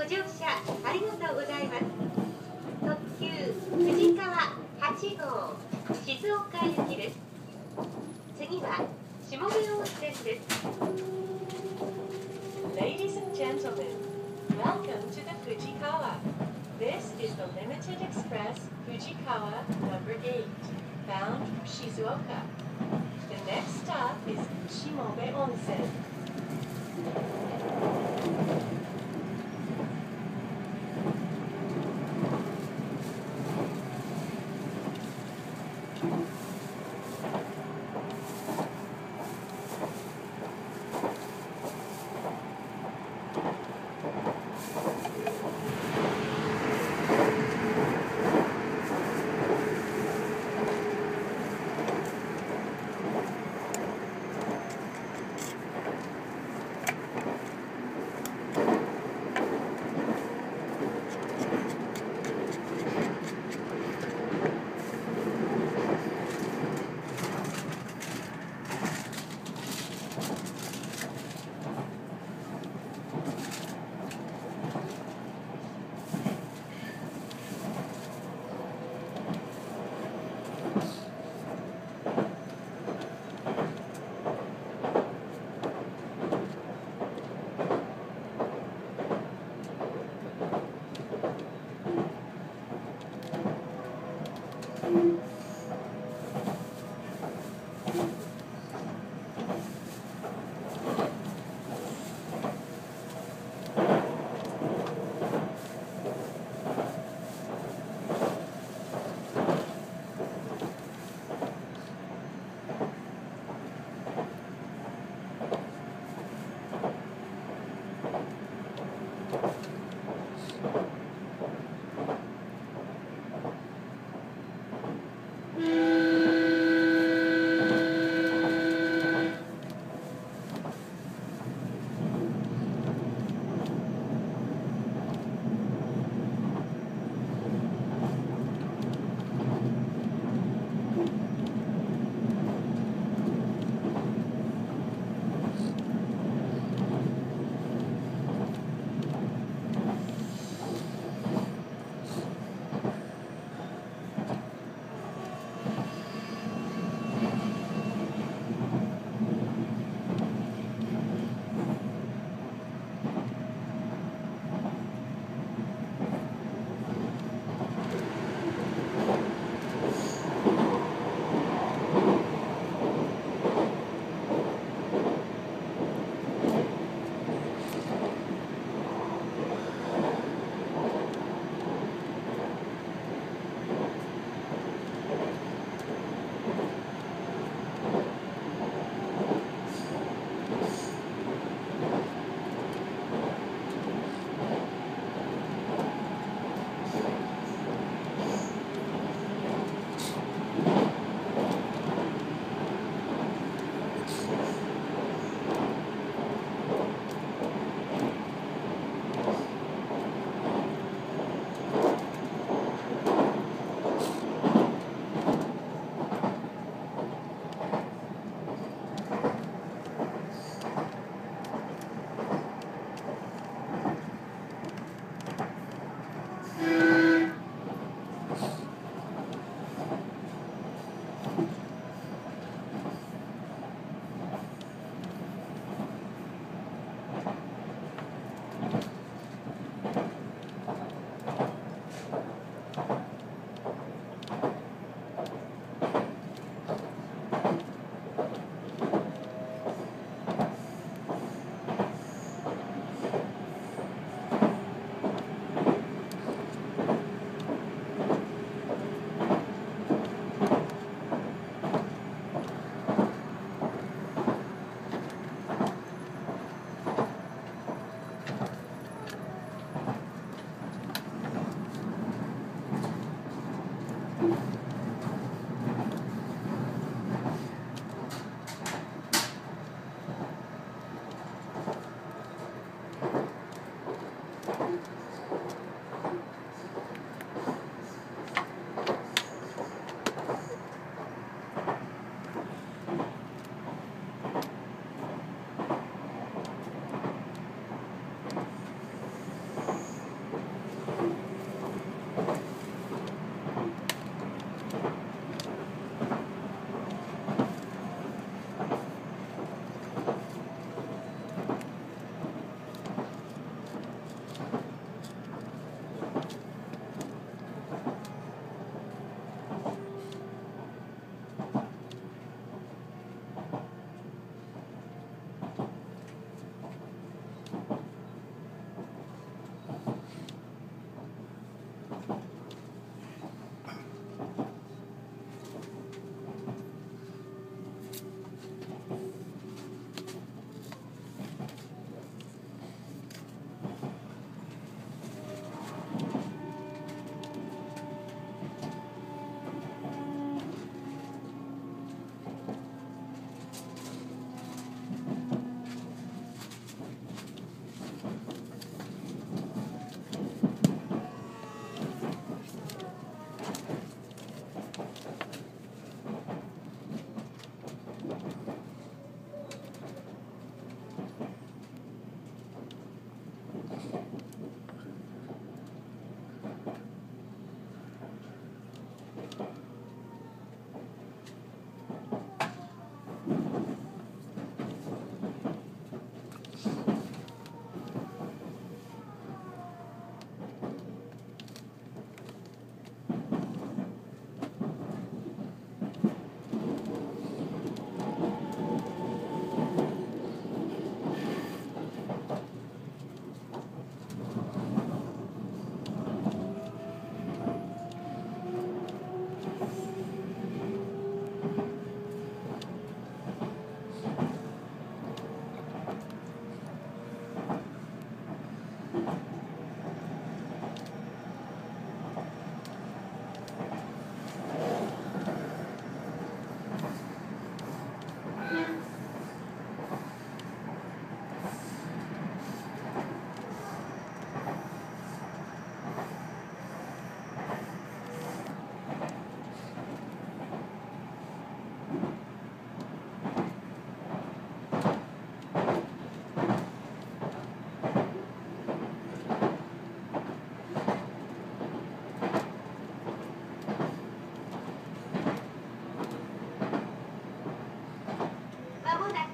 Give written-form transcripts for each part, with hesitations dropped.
乗車ありがとうございます。特急富士川8号静岡行きです。次は下部温泉です。 Ladies and gentlemen, welcome to the Fujikawa. This is the Limited Express Fujikawa number 8, bound for Shizuoka. The next stop is Shimobe Onsen.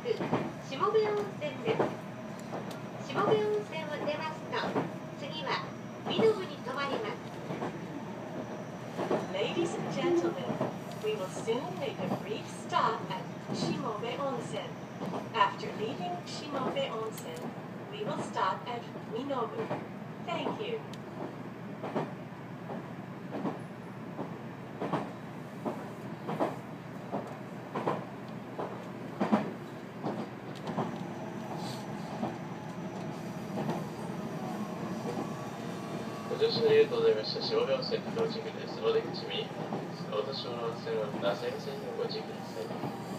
下部温泉です。下部温泉を出ますと、次は身延に停まります。 Ladies and gentlemen, we will soon make a brief stop at Shimobe Onsen. After leaving Shimobe Onsen, we will stop at Minobu. Thank you. ご乗車ありがとうございました。下部温泉到着です。お出口右側です。大田小の温泉は那須沿線にご注意ください。